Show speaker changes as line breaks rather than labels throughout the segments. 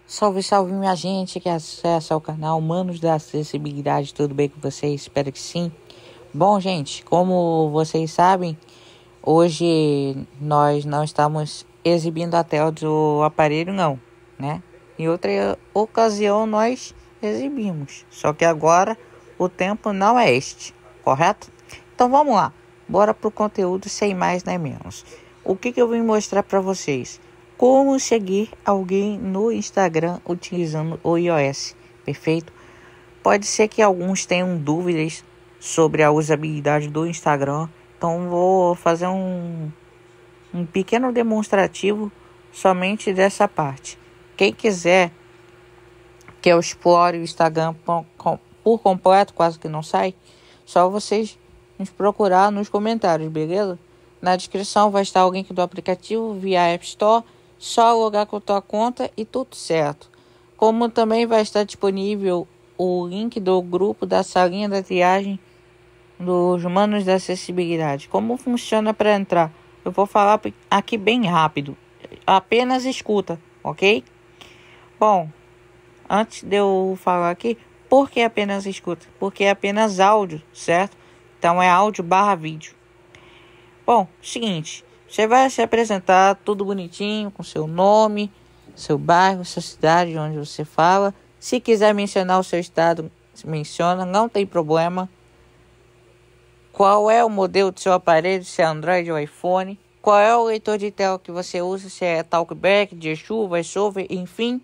Salve, salve minha gente que acessa o canal Manos da Acessibilidade, tudo bem com vocês? Espero que sim. Bom, gente, como vocês sabem, hoje nós não estamos exibindo a tela do aparelho não, né? Em outra ocasião nós exibimos, só que agora o tempo não é este, correto? Então vamos lá, bora pro conteúdo sem mais nem menos. O que eu vim mostrar para vocês? Como seguir alguém no Instagram utilizando o iOS, perfeito? Pode ser que alguns tenham dúvidas sobre a usabilidade do Instagram, então vou fazer um pequeno demonstrativo somente dessa parte. Quem quiser que eu explore o Instagram por completo, quase que não sai, só vocês nos procurar nos comentários, beleza? Na descrição vai estar o link do aplicativo via App Store. Só logar com a tua conta e tudo certo. Como também vai estar disponível o link do grupo da salinha da triagem dos Manos da Acessibilidade. Como funciona para entrar? Eu vou falar aqui bem rápido. Apenas escuta, ok? Bom, antes de eu falar aqui, por que apenas escuta? Porque é apenas áudio, certo? Então é áudio barra vídeo. Bom, seguinte. Você vai se apresentar tudo bonitinho, com seu nome, seu bairro, sua cidade, onde você fala. Se quiser mencionar o seu estado, menciona, não tem problema. Qual é o modelo do seu aparelho, se é Android ou iPhone. Qual é o leitor de tela que você usa, se é Talkback, Dirchu, VoiceOver, enfim.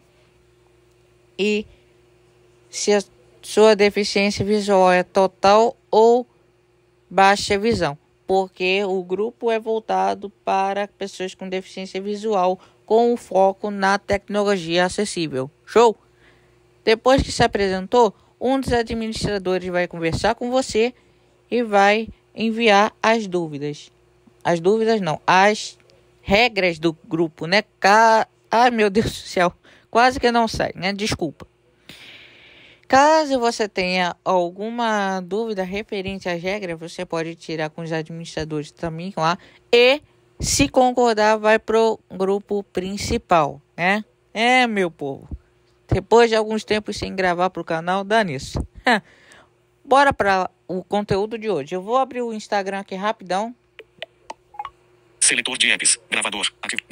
E se a sua deficiência visual é total ou baixa visão. Porque o grupo é voltado para pessoas com deficiência visual, com o foco na tecnologia acessível. Show? Depois que se apresentou, um dos administradores vai conversar com você e vai enviar as dúvidas. As dúvidas não, as regras do grupo, né? Ai, meu Deus do céu, quase que não sai, né? Desculpa. Caso você tenha alguma dúvida referente às regras, você pode tirar com os administradores também lá. E, se concordar, vai pro grupo principal, né? Meu povo. Depois de alguns tempos sem gravar pro canal, dá nisso. Bora para o conteúdo de hoje. Eu vou abrir o Instagram aqui rapidão.
Seletor de apps. Gravador. Ativo.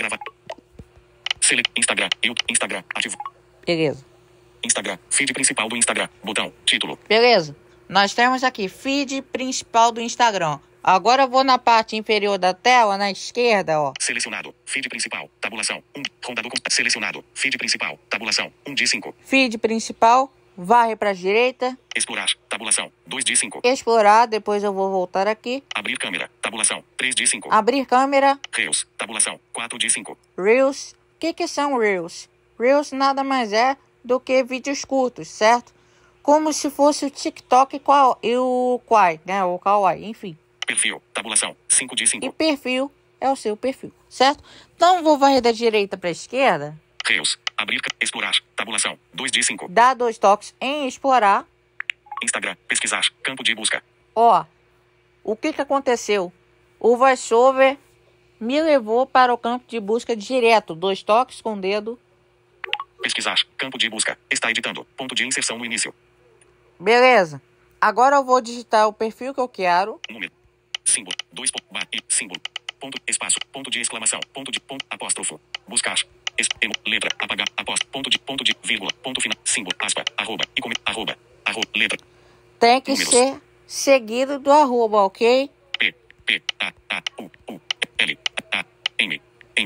Instagram. Instagram. Ativo.
Beleza.
Instagram, feed principal do Instagram, botão, título.
Beleza, nós temos aqui feed principal do Instagram. Agora eu vou na parte inferior da tela, na esquerda, ó.
Selecionado, feed principal, tabulação, 1, rondador, selecionado, feed principal, tabulação, 1 de 5.
Feed principal, varre para a direita.
Explorar, tabulação, 2 de 5.
Explorar, depois eu vou voltar aqui.
Abrir câmera, tabulação, 3 de 5.
Abrir câmera.
Reels, tabulação, 4 de 5.
Reels, o que são Reels? Reels nada mais é do que vídeos curtos, certo? Como se fosse o TikTok e o Quai, né? O Kawaii, enfim.
Perfil, tabulação, 5 de 5.
E perfil é o seu perfil, certo? Então vou varrer da direita para a esquerda.
Reels, abrir, explorar, tabulação, 2 de 5.
Dá 2 toques em explorar.
Instagram, pesquisar, campo de busca.
Ó, o que aconteceu? O VoiceOver me levou para o campo de busca direto. 2 toques com o dedo.
Pesquisar, campo de busca, está editando, ponto de inserção no início.
Beleza. Agora eu vou digitar o perfil que eu quero.
Número, símbolo, 2, símbolo, ponto, espaço, ponto de exclamação, ponto, apóstrofo, buscar, letra, apagar, ponto de, vírgula, ponto final, símbolo, aspa, arroba, e arroba, letra.
Tem que
números.
ser seguido do arroba, ok?
P, A, U, L, A, M,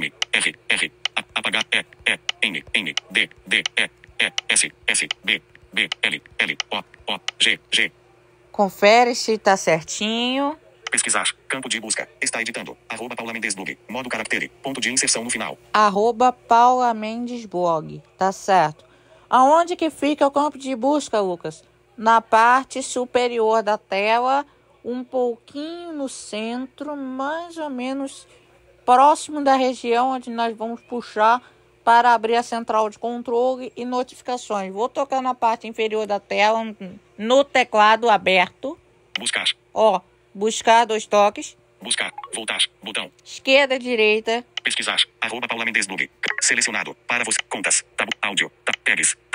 R, apagar, N, D, S, B, L, O, G.
Confere se tá certinho.
Pesquisar, campo de busca, está editando, arroba Paula Mendes Blog, modo caractere, ponto de inserção no final.
Arroba Paula Mendes Blog, tá certo. Aonde que fica o campo de busca, Lucas? Na parte superior da tela, um pouquinho no centro, mais ou menos próximo da região onde nós vamos puxar para abrir a central de controle e notificações. Vou tocar na parte inferior da tela, no teclado aberto.
Buscar.
Ó, buscar 2 toques.
Buscar, voltar, botão.
Esquerda, direita.
Pesquisar, arroba Paula Mendes Blog. Selecionado, para você, contas, áudio,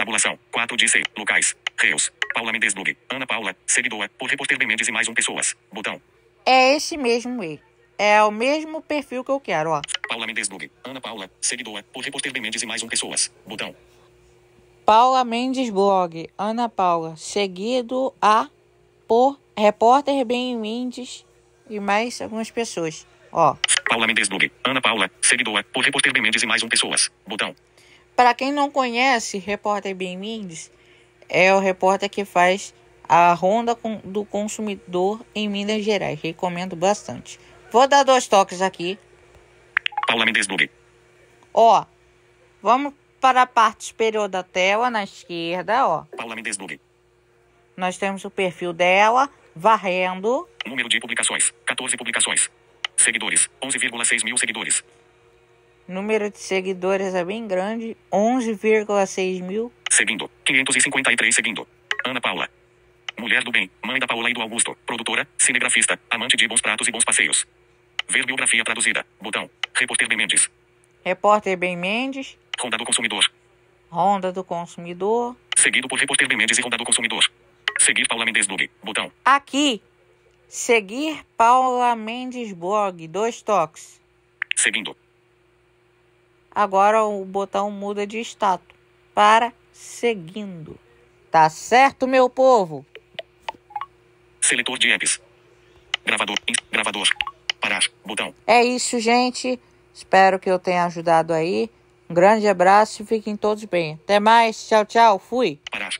Tabulação. 4 de 6. Locais. Reus. Paula Mendes Dug. Ana Paula. Seguidora. Por Repórter B. Mendes e mais pessoas. Botão.
É esse mesmo aí. É o mesmo perfil que eu quero, ó.
Paula Mendes Dug. Ana Paula. Seguidora. Por Repórter B. Mendes e mais pessoas. Botão.
Paula Mendes Blog. Ana Paula. Seguido por Repórter Ben Mendes e mais algumas pessoas. Ó.
Paula Mendes Dug. Ana Paula. Seguidora. Por Repórter B. Mendes e mais pessoas. Botão.
Para quem não conhece, Repórter Ben Mendes é o repórter que faz a ronda do consumidor em Minas Gerais. Recomendo bastante. Vou dar 2 toques aqui.
Paula Mendes Dug.
Ó, vamos para a parte superior da tela, na esquerda, ó.
Paula Mendes Dug.
Nós temos o perfil dela, varrendo.
Número de publicações. 14 publicações. Seguidores. 11,6 mil seguidores.
Número de seguidores é bem grande. 11,6 mil.
Seguindo. 553 seguindo. Ana Paula. Mulher do bem. Mãe da Paula e do Augusto. Produtora. Cinegrafista. Amante de bons pratos e bons passeios. Ver biografia traduzida. Botão. Repórter Ben Mendes.
Repórter Ben Mendes.
Ronda do Consumidor.
Ronda do Consumidor.
Seguido por Repórter Ben Mendes e Ronda do Consumidor. Seguir Paula Mendes Dug. Botão.
Aqui. Seguir Paula Mendes Blog. 2 toques.
Seguindo.
Agora o botão muda de status para seguindo. Tá certo, meu povo?
Seletor de apps. Gravador. Gravador. Parar. Botão.
É isso, gente. Espero que eu tenha ajudado aí. Um grande abraço e fiquem todos bem. Até mais. Tchau, tchau. Fui.
Parar.